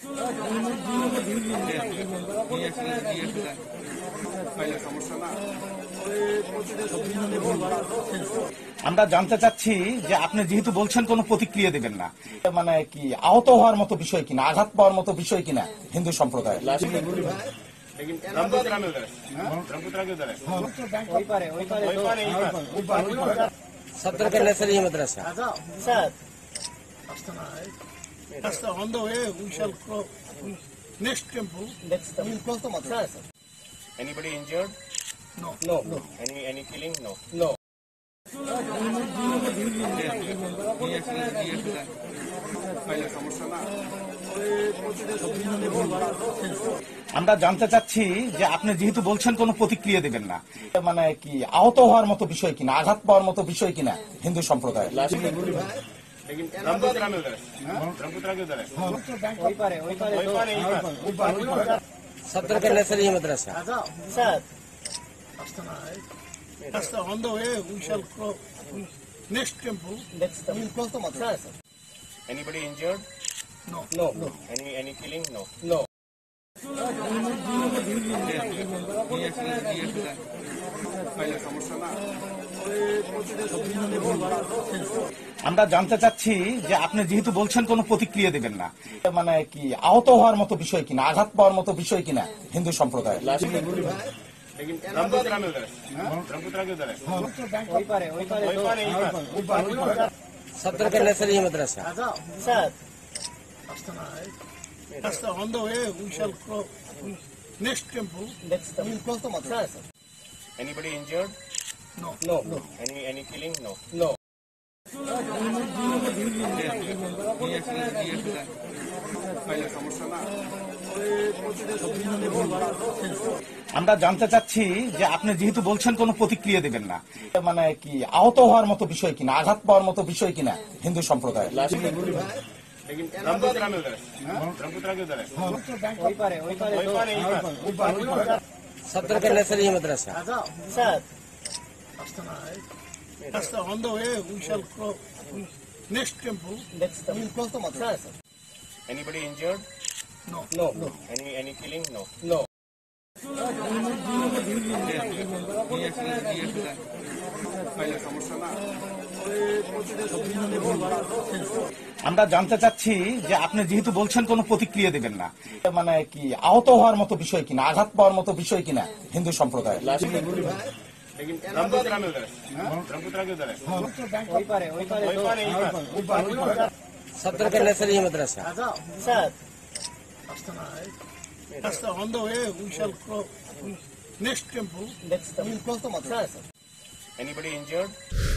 আমরা জানতে চাচ্ছি যে আপনি যেহেতু বলছেন কোনো প্রতিক্রিয়া দেবেন না, মানে কি আহত হওয়ার মতো বিষয় কিনা, আঘাত পাওয়ার মতো বিষয় কিনা হিন্দু সম্প্রদায়? On the way, we shall cross next temple. We will cross the madrasa. Anybody injured? No. Any killing? No. No. আমরা জানতে চাচ্ছি যে আপনি যেহেতু বলছেন কোনো প্রতিক্রিয়া দেবেন না, মানে কি আহত হওয়ার মতো বিষয় কিনা, আঘাত পাওয়ার মতো বিষয় কিনা হিন্দু সম্প্রদায়? On the way, we shall cross next temple. We will cross the madrasa. Anybody injured? No. Any killing? No. No. আমরা জানতে চাচ্ছি যে আপনি যেহেতু বলছেন কোনো প্রতিক্রিয়া দেবেন না, মানে কি আহত হওয়ার মতো বিষয় কিনা, আঘাত পাওয়ার মতো বিষয় কিনা হিন্দু সম্প্রদায়? On the way, we shall cross next temple. We will cross the madrasa. Anybody injured? No. Any killing? No. No. আমরা জানতে চাচ্ছি যে আপনি যেহেতু বলছেন কোনো প্রতিক্রিয়া দেবেন না, মানে কি আহত হওয়ার মতো বিষয় কিনা, আঘাত পাওয়ার মতো বিষয় কিনা হিন্দু সম্প্রদায়? On the way, we shall cross next temple. We will cross the madrasa. Anybody injured? No. Any killing? No. No. আমরা জানতে চাচ্ছি যে আপনি যেহেতু বলছেন কোনো প্রতিক্রিয়া দেবেন না, মানে কি আহত হওয়ার মতো বিষয় কিনা, আঘাত পাওয়ার মতো বিষয় কিনা হিন্দু সম্প্রদায়? On the way, we shall cross next temple. We will cross the madrasa. Anybody injured?